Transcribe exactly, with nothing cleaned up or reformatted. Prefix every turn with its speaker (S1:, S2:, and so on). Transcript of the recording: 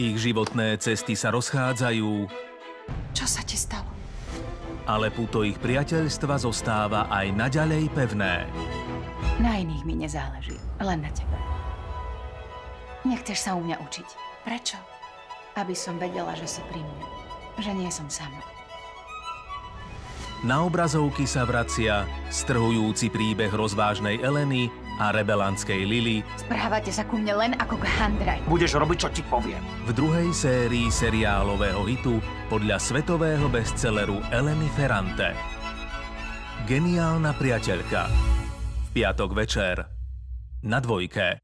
S1: Ich životné cesty sa rozchádzajú,
S2: Čo sa ti stalo?
S1: ale puto ich priateľstva zostáva aj naďalej pevné.
S2: Na iných mi nezáleží, len na tebe. Nechceš sa u mňa učiť. Prečo? Aby som vedela, že si pri mne. Že nie som sama.
S1: Na obrazovky sa vracia strhujúci príbeh rozvážnej Eleny a rebelantskej Lily
S2: Správate sa ku mne len ako k handre.
S3: Budeš robiť, čo ti poviem.
S1: v druhej sérii seriálového hitu podľa svetového bestselleru Eleny Ferrante. Geniálna priateľka. V piatok večer na Dvojke.